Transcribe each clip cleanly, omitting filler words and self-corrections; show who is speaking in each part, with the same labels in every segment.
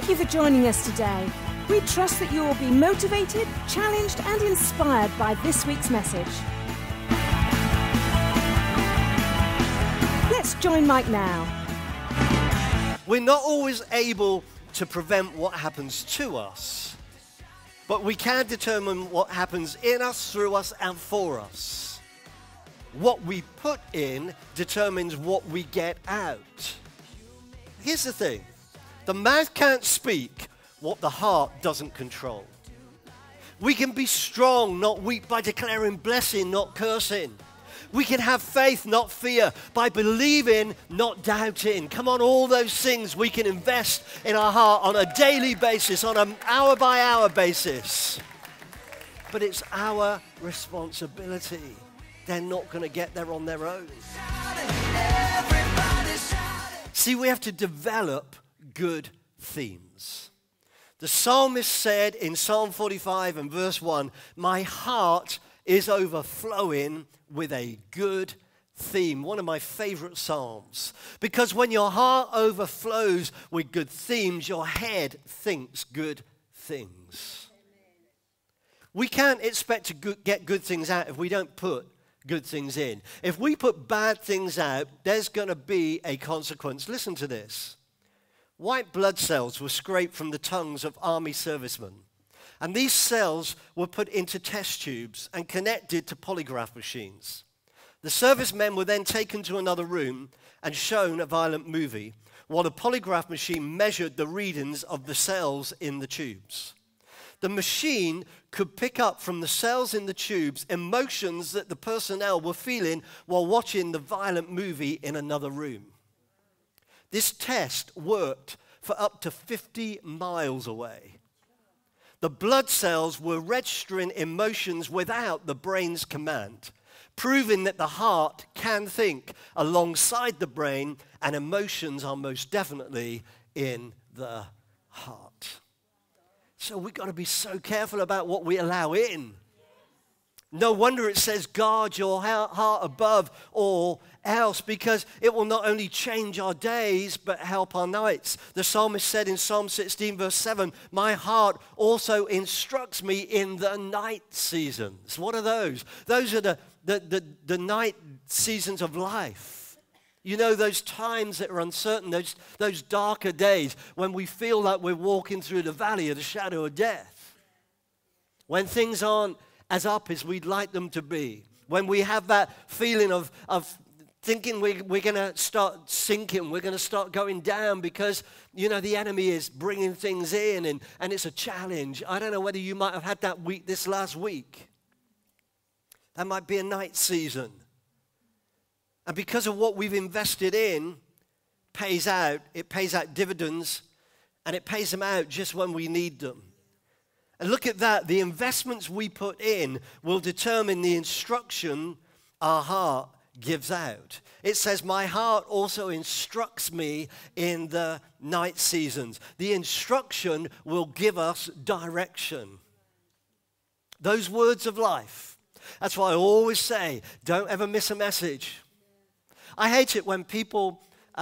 Speaker 1: Thank you for joining us today. We trust that you will be motivated, challenged, and inspired by this week's message. Let's join Mike now.
Speaker 2: We're not always able to prevent what happens to us, but we can determine what happens in us, through us, and for us. What we put in determines what we get out. Here's the thing. The mouth can't speak what the heart doesn't control. We can be strong, not weak, by declaring blessing, not cursing. We can have faith, not fear, by believing, not doubting. Come on, all those things we can invest in our heart on a daily basis, on an hour-by-hour basis. But it's our responsibility. They're not going to get there on their own. See, we have to develop good themes. The psalmist said in Psalm 45 and verse 1, "My heart is overflowing with a good theme." One of my favorite psalms. Because when your heart overflows with good themes, your head thinks good things. We can't expect to get good things out if we don't put good things in. If we put bad things out, there's going to be a consequence. Listen to this. White blood cells were scraped from the tongues of army servicemen. And these cells were put into test tubes and connected to polygraph machines. The servicemen were then taken to another room and shown a violent movie, while the polygraph machine measured the readings of the cells in the tubes. The machine could pick up from the cells in the tubes emotions that the personnel were feeling while watching the violent movie in another room. This test worked for up to 50 miles away. The blood cells were registering emotions without the brain's command, proving that the heart can think alongside the brain, and emotions are most definitely in the heart. So we've got to be so careful about what we allow in. No wonder it says, guard your heart above all else, because it will not only change our days, but help our nights. The psalmist said in Psalm 16, verse 7, "My heart also instructs me in the night seasons." What are those? Those are the night seasons of life. You know, those times that are uncertain, those darker days when we feel like we're walking through the valley of the shadow of death. When things aren't as up as we'd like them to be. When we have that feeling of thinking we're going to start sinking, we're going to start going down because, you know, the enemy is bringing things in and it's a challenge. I don't know whether you might have had that week this last week. That might be a night season. And because of what we've invested in, pays out. It pays out dividends, and it pays them out just when we need them. And look at that. The investments we put in will determine the instruction our heart gives out. It says, "My heart also instructs me in the night seasons." The instruction will give us direction. Those words of life. That's why I always say, don't ever miss a message. I hate it when people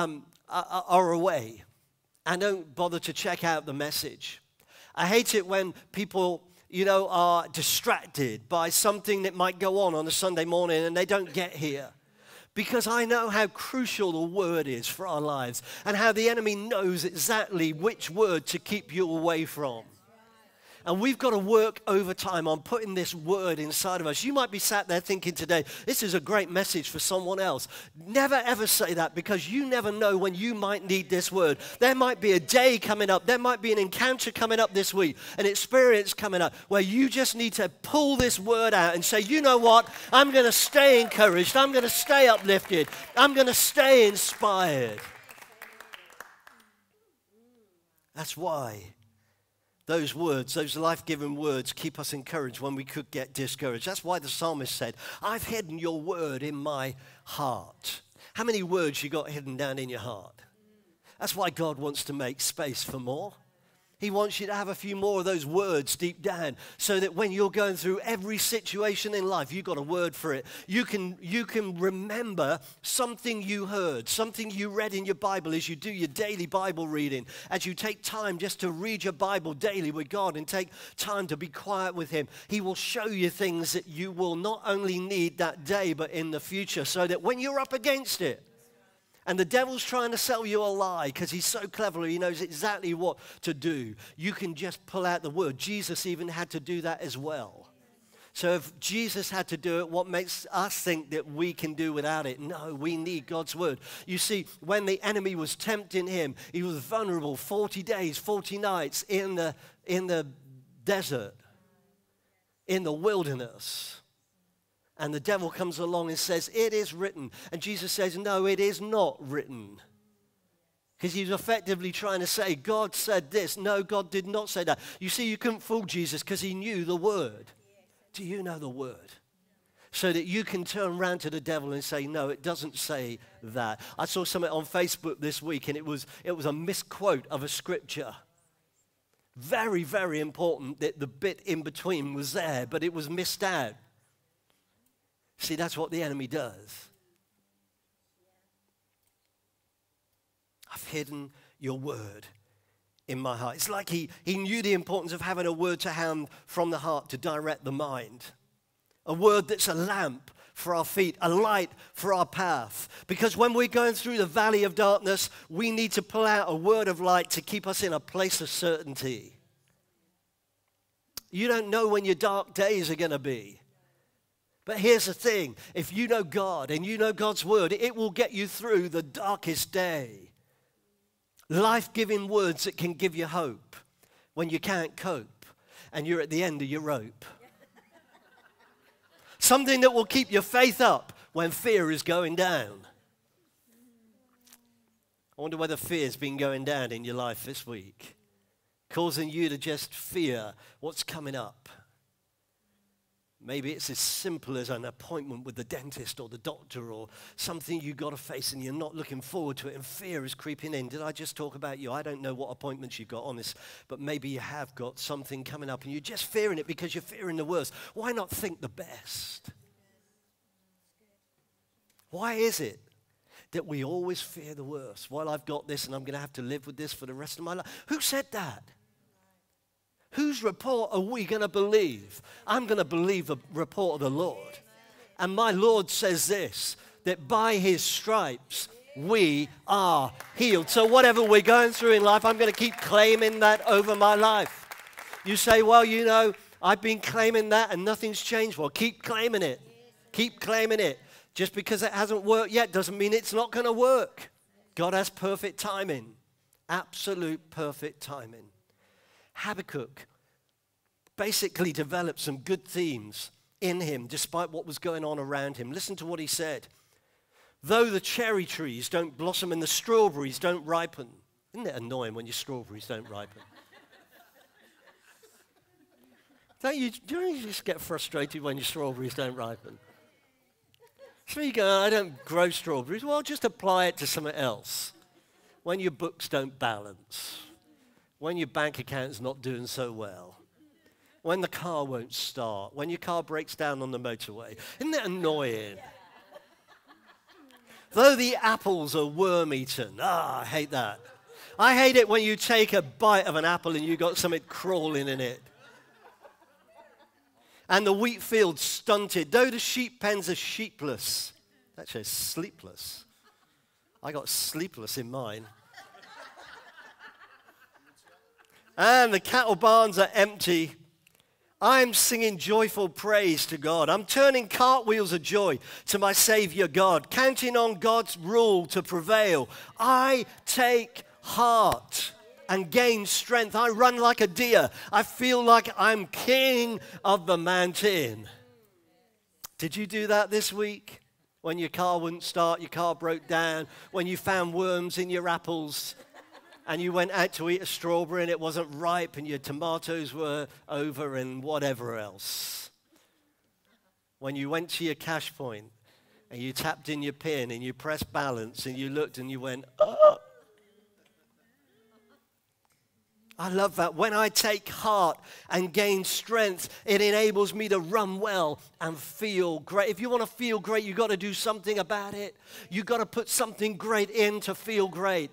Speaker 2: are away and don't bother to check out the message. I hate it when people, you know, are distracted by something that might go on a Sunday morning and they don't get here. Because I know how crucial the word is for our lives and how the enemy knows exactly which word to keep you away from. And we've got to work overtime on putting this word inside of us. You might be sat there thinking today, this is a great message for someone else. Never ever say that, because you never know when you might need this word. There might be a day coming up. There might be an encounter coming up this week, an experience coming up where you just need to pull this word out and say, you know what? I'm going to stay encouraged. I'm going to stay uplifted. I'm going to stay inspired. That's why those words, those life-giving words, keep us encouraged when we could get discouraged. That's why the psalmist said, "I've hidden your word in my heart." How many words you got hidden down in your heart? That's why God wants to make space for more. He wants you to have a few more of those words deep down so that when you're going through every situation in life, you've got a word for it. You can remember something you heard, something you read in your Bible as you do your daily Bible reading, as you take time just to read your Bible daily with God and take time to be quiet with Him. He will show you things that you will not only need that day, but in the future, so that when you're up against it, and the devil's trying to sell you a lie because he's so clever, he knows exactly what to do, you can just pull out the word. Jesus even had to do that as well. So if Jesus had to do it, what makes us think that we can do without it? No, we need God's word. You see, when the enemy was tempting him, he was vulnerable 40 days, 40 nights in the desert, in the wilderness. And the devil comes along and says, it is written. And Jesus says, no, it is not written. Because he's effectively trying to say, God said this. No, God did not say that. You see, you couldn't fool Jesus because he knew the word. Do you know the word? So that you can turn around to the devil and say, no, it doesn't say that. I saw something on Facebook this week, and it was a misquote of a scripture. Very, very important that the bit in between was there, but it was missed out. See, that's what the enemy does. I've hidden your word in my heart. It's like he knew the importance of having a word to hand from the heart to direct the mind. A word that's a lamp for our feet, a light for our path. Because when we're going through the valley of darkness, we need to pull out a word of light to keep us in a place of certainty. You don't know when your dark days are going to be. But here's the thing, if you know God and you know God's word, it will get you through the darkest day. Life-giving words that can give you hope when you can't cope and you're at the end of your rope. Something that will keep your faith up when fear is going down. I wonder whether fear's been going down in your life this week, causing you to just fear what's coming up. Maybe it's as simple as an appointment with the dentist or the doctor or something you've got to face and you're not looking forward to it and fear is creeping in. Did I just talk about you? I don't know what appointments you've got on this, but maybe you have got something coming up and you're just fearing it because you're fearing the worst. Why not think the best? Why is it that we always fear the worst? Well, I've got this and I'm going to have to live with this for the rest of my life. Who said that? Whose report are we going to believe? I'm going to believe the report of the Lord. And my Lord says this, that by his stripes we are healed. So whatever we're going through in life, I'm going to keep claiming that over my life. You say, well, you know, I've been claiming that and nothing's changed. Well, keep claiming it. Keep claiming it. Just because it hasn't worked yet doesn't mean it's not going to work. God has perfect timing. Absolute perfect timing. Habakkuk basically developed some good themes in him despite what was going on around him. Listen to what he said. Though the cherry trees don't blossom and the strawberries don't ripen. Isn't it annoying when your strawberries don't ripen? Don't you just get frustrated when your strawberries don't ripen? So you go, I don't grow strawberries. Well, just apply it to something else. When your books don't balance. When your bank account's not doing so well, when the car won't start, when your car breaks down on the motorway. Isn't that annoying? Though the apples are worm-eaten. I hate that. I hate it when you take a bite of an apple and you got something crawling in it. And the wheat field stunted. Though the sheep pens are sheepless. Actually, sleepless. I got sleepless in mine. And the cattle barns are empty. I'm singing joyful praise to God. I'm turning cartwheels of joy to my Savior God, counting on God's rule to prevail. I take heart and gain strength. I run like a deer. I feel like I'm king of the mountain. Did you do that this week? When your car wouldn't start, your car broke down, when you found worms in your apples, and you went out to eat a strawberry and it wasn't ripe and your tomatoes were over and whatever else. When you went to your cash point and you tapped in your PIN and you pressed balance and you looked and you went, oh. I love that. When I take heart and gain strength, it enables me to run well and feel great. If you want to feel great, you've got to do something about it. You've got to put something great in to feel great.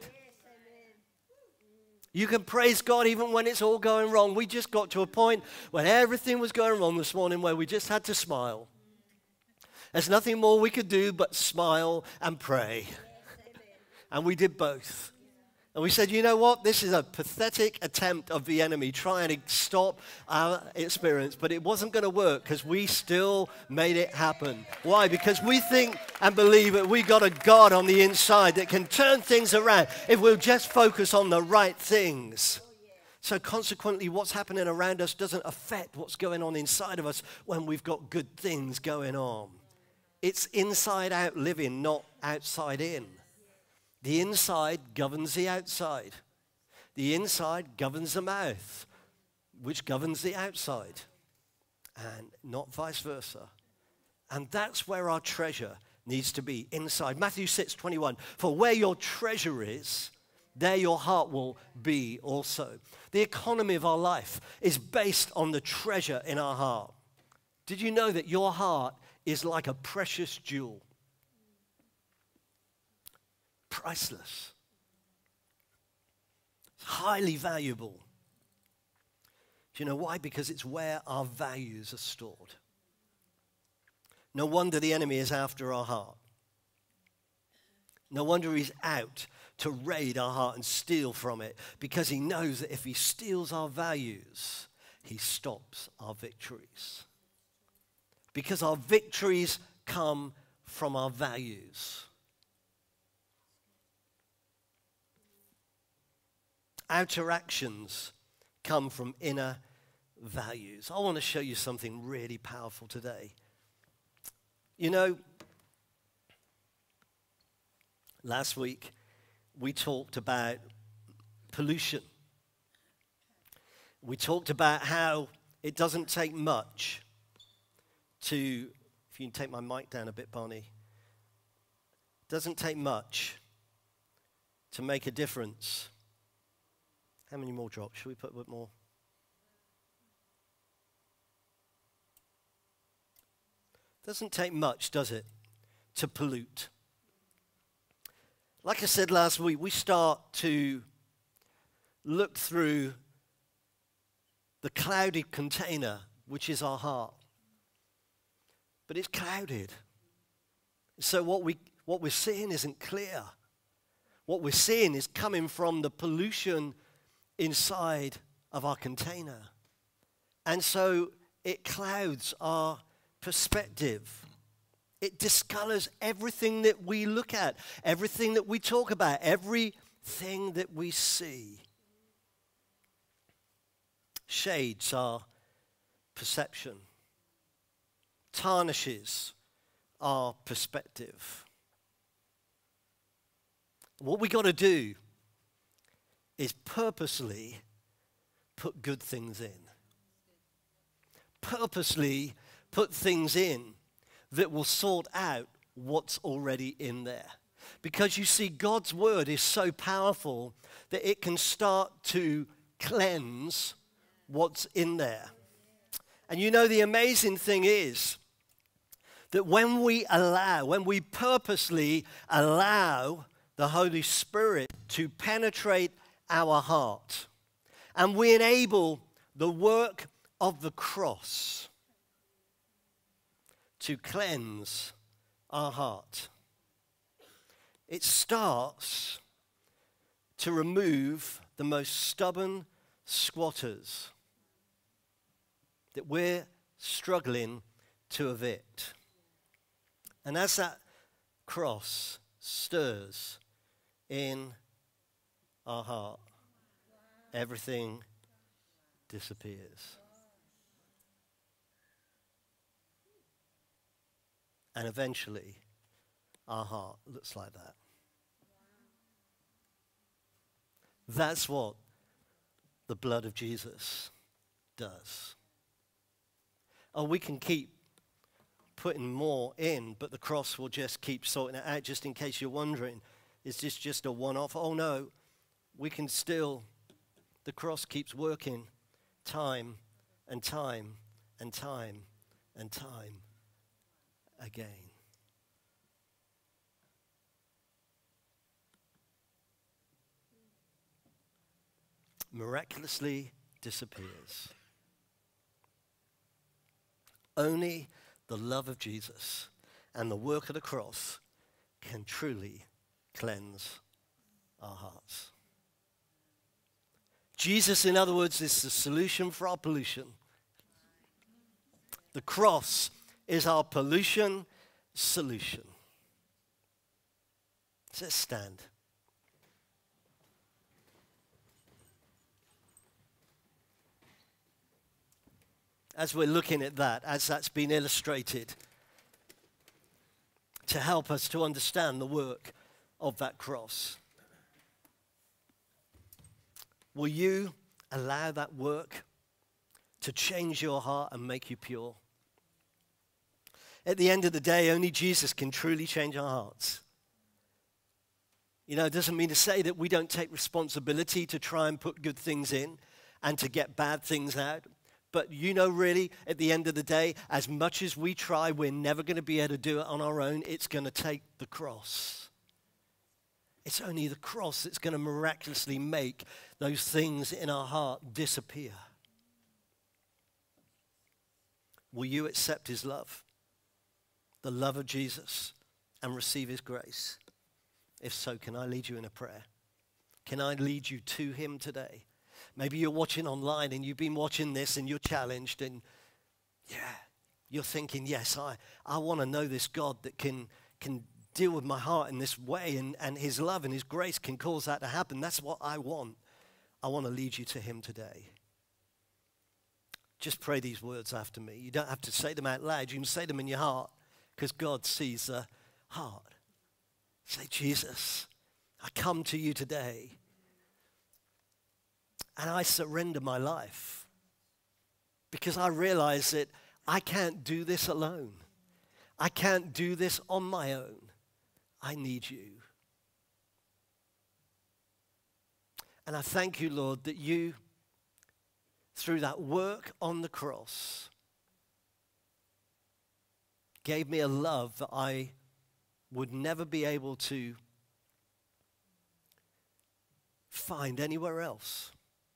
Speaker 2: You can praise God even when it's all going wrong. We just got to a point when everything was going wrong this morning where we just had to smile. There's nothing more we could do but smile and pray. And we did both. And we said, you know what? This is a pathetic attempt of the enemy trying to stop our experience. But it wasn't going to work because we still made it happen. Why? Because we think and believe that we got a God on the inside that can turn things around if we'll just focus on the right things. So consequently, what's happening around us doesn't affect what's going on inside of us when we've got good things going on. It's inside out living, not outside in. The inside governs the outside. The inside governs the mouth, which governs the outside, and not vice versa. And that's where our treasure needs to be, inside. Matthew 6:21, for where your treasure is, there your heart will be also. The economy of our life is based on the treasure in our heart. Did you know that your heart is like a precious jewel? Priceless. It's highly valuable. Do you know why? Because it's where our values are stored. No wonder the enemy is after our heart. No wonder he's out to raid our heart and steal from it, because he knows that if he steals our values, he stops our victories. Because our victories come from our values. Outer actions come from inner values. I want to show you something really powerful today. You know, last week we talked about pollution. We talked about how it doesn't take much to, if you can take my mic down a bit, Barney. It doesn't take much to make a difference. How many more drops? Should we put a bit more? Doesn't take much, does it, to pollute? Like I said last week, we start to look through the clouded container, which is our heart. But it's clouded. So what we're seeing isn't clear. What we're seeing is coming from the pollution inside of our container. And so it clouds our perspective. It discolors everything that we look at, everything that we talk about, everything that we see. Shades our perception, tarnishes our perspective. What we got to do is purposely put good things in. Purposely put things in that will sort out what's already in there. Because you see, God's word is so powerful that it can start to cleanse what's in there. And you know, the amazing thing is that when we purposely allow the Holy Spirit to penetrate our heart, and we enable the work of the cross to cleanse our heart, it starts to remove the most stubborn squatters that we're struggling to evict. And as that cross stirs in our heart, everything disappears. And eventually, our heart looks like that. That's what the blood of Jesus does. Oh, we can keep putting more in, but the cross will just keep sorting it out. Just in case you're wondering, is this just a one-off? Oh no, we can still the cross keeps working time and time and time and time again. Miraculously disappears. Only the love of Jesus and the work of the cross can truly cleanse our hearts. Jesus, in other words, is the solution for our pollution. The cross is our pollution solution. Let's stand. As we're looking at that, as that's been illustrated, to help us to understand the work of that cross, will you allow that work to change your heart and make you pure? At the end of the day, only Jesus can truly change our hearts. You know, it doesn't mean to say that we don't take responsibility to try and put good things in and to get bad things out. But you know, really, at the end of the day, as much as we try, we're never going to be able to do it on our own. It's going to take the cross. It's only the cross that's going to miraculously make those things in our heart disappear. Will you accept his love, the love of Jesus, and receive his grace? If so, can I lead you in a prayer? Can I lead you to him today? Maybe you're watching online and you've been watching this and you're challenged and you're thinking, yes, I want to know this God that can deal with my heart in this way, and his love and his grace can cause that to happen. That's what I want. I want to lead you to him today. Just pray these words after me. You don't have to say them out loud. You can say them in your heart because God sees the heart. Say, Jesus, I come to you today. And I surrender my life because I realize that I can't do this alone. I can't do this on my own. I need you. And I thank you, Lord, that you, through that work on the cross, gave me a love that I would never be able to find anywhere else.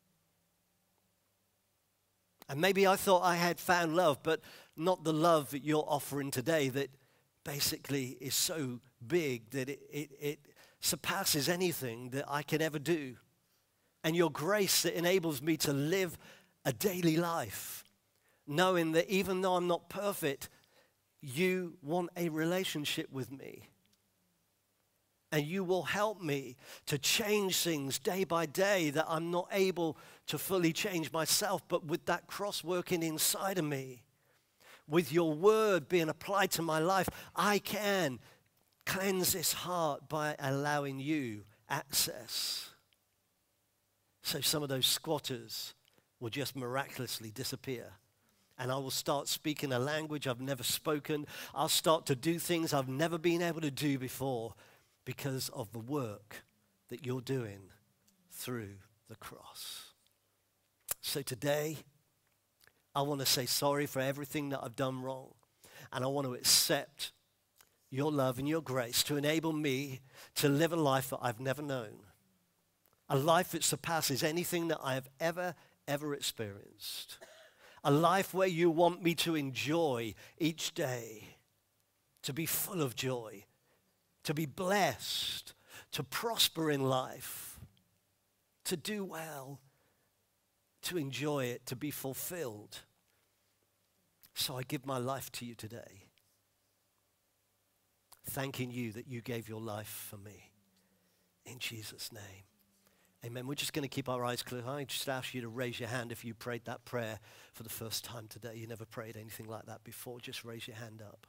Speaker 2: And maybe I thought I had found love, but not the love that you're offering today that basically is so big that it surpasses anything that I can ever do. And your grace that enables me to live a daily life, knowing that even though I'm not perfect, you want a relationship with me. And you will help me to change things day by day that I'm not able to fully change myself, but with that cross working inside of me, with your word being applied to my life, I can cleanse this heart by allowing you access. So some of those squatters will just miraculously disappear. And I will start speaking a language I've never spoken. I'll start to do things I've never been able to do before, because of the work that you're doing through the cross. So today, I want to say sorry for everything that I've done wrong. And I want to accept your love and your grace to enable me to live a life that I've never known. A life that surpasses anything that I have ever experienced. A life where you want me to enjoy each day, to be full of joy, to be blessed, to prosper in life, to do well, to enjoy it, to be fulfilled. So I give my life to you today, thanking you that you gave your life for me. In Jesus' name, amen. We're just going to keep our eyes closed. I just ask you to raise your hand if you prayed that prayer for the first time today. You never prayed anything like that before. Just raise your hand up.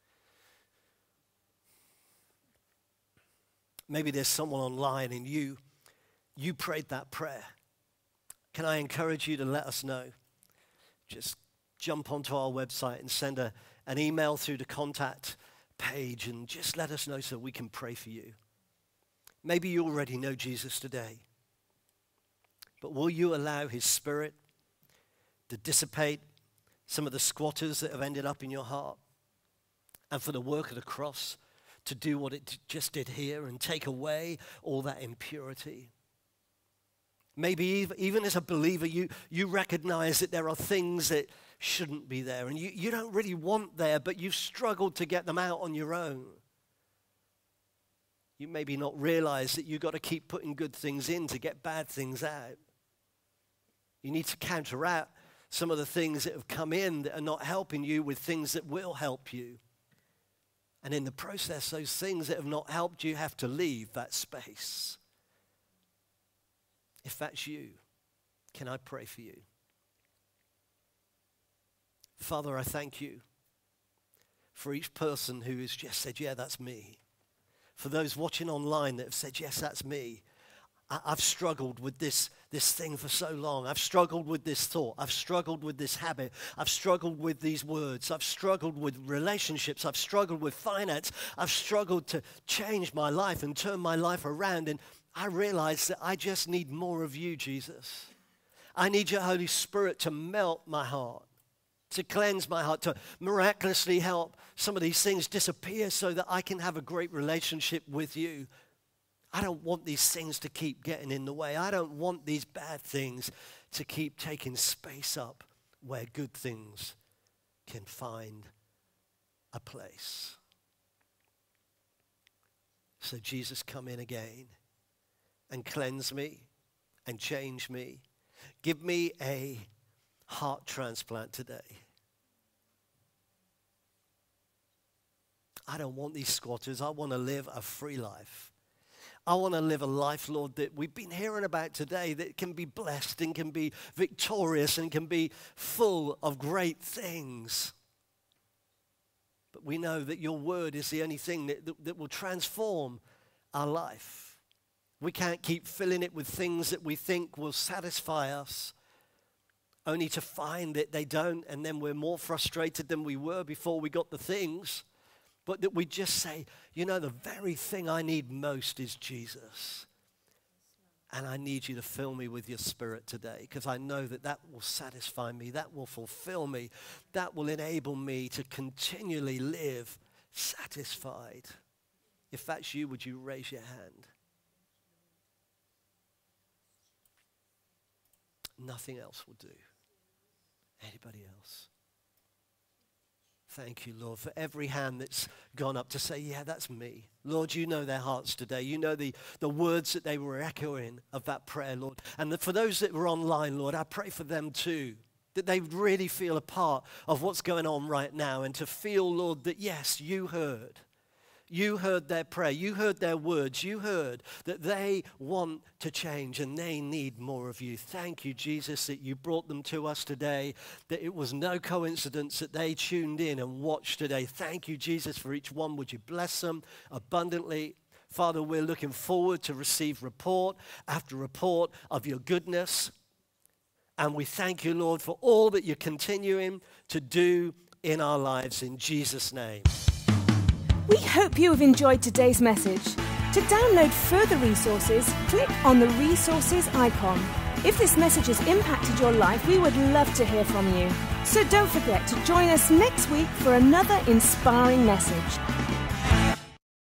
Speaker 2: Maybe there's someone online and you prayed that prayer. Can I encourage you to let us know? Just jump onto our website and send an email through the contact page and just let us know so we can pray for you. Maybe you already know Jesus today. But will you allow his Spirit to dissipate some of the squatters that have ended up in your heart, and for the work of the cross to do what it just did here and take away all that impurity? Maybe even as a believer, you recognize that there are things that shouldn't be there, and you don't really want there, but you've struggled to get them out on your own. You maybe not realize that you've got to keep putting good things in to get bad things out. You need to counteract some of the things that have come in that are not helping you with things that will help you. And in the process, those things that have not helped you have to leave that space. If that's you, can I pray for you? Father, I thank you for each person who has just said, yeah, that's me. For those watching online that have said, yes, that's me. I've struggled with this thing for so long. I've struggled with this thought. I've struggled with this habit. I've struggled with these words. I've struggled with relationships. I've struggled with finance. I've struggled to change my life and turn my life around. And I realize that I just need more of you, Jesus. I need your Holy Spirit to melt my heart, to cleanse my heart, to miraculously help some of these things disappear so that I can have a great relationship with you. I don't want these things to keep getting in the way. I don't want these bad things to keep taking space up where good things can find a place. So Jesus, come in again and cleanse me and change me. Give me a heart transplant today. I don't want these squatters. I want to live a free life. I want to live a life, Lord, that we've been hearing about today, that can be blessed and can be victorious and can be full of great things. But we know that your word is the only thing that will transform our life. We can't keep filling it with things that we think will satisfy us, only to find that they don't, and then we're more frustrated than we were before we got the things. But that we just say, you know, the very thing I need most is Jesus. And I need you to fill me with your Spirit today, because I know that that will satisfy me, that will fulfill me, that will enable me to continually live satisfied. If that's you, would you raise your hand? Nothing else will do. Anybody else? Thank you, Lord, for every hand that's gone up to say, yeah, that's me. Lord, you know their hearts today. You know the words that they were echoing of that prayer, Lord. And for those that were online, Lord, I pray for them too, that they really feel a part of what's going on right now, and to feel, Lord, that yes, you heard. You heard their prayer. You heard their words. You heard that they want to change and they need more of you. Thank you, Jesus, that you brought them to us today, that it was no coincidence that they tuned in and watched today. Thank you, Jesus, for each one. Would you bless them abundantly? Father, we're looking forward to receive report after report of your goodness. And we thank you, Lord, for all that you're continuing to do in our lives. In Jesus' name.
Speaker 1: We hope you have enjoyed today's message. To download further resources, click on the resources icon. If this message has impacted your life, we would love to hear from you. So don't forget to join us next week for another inspiring message.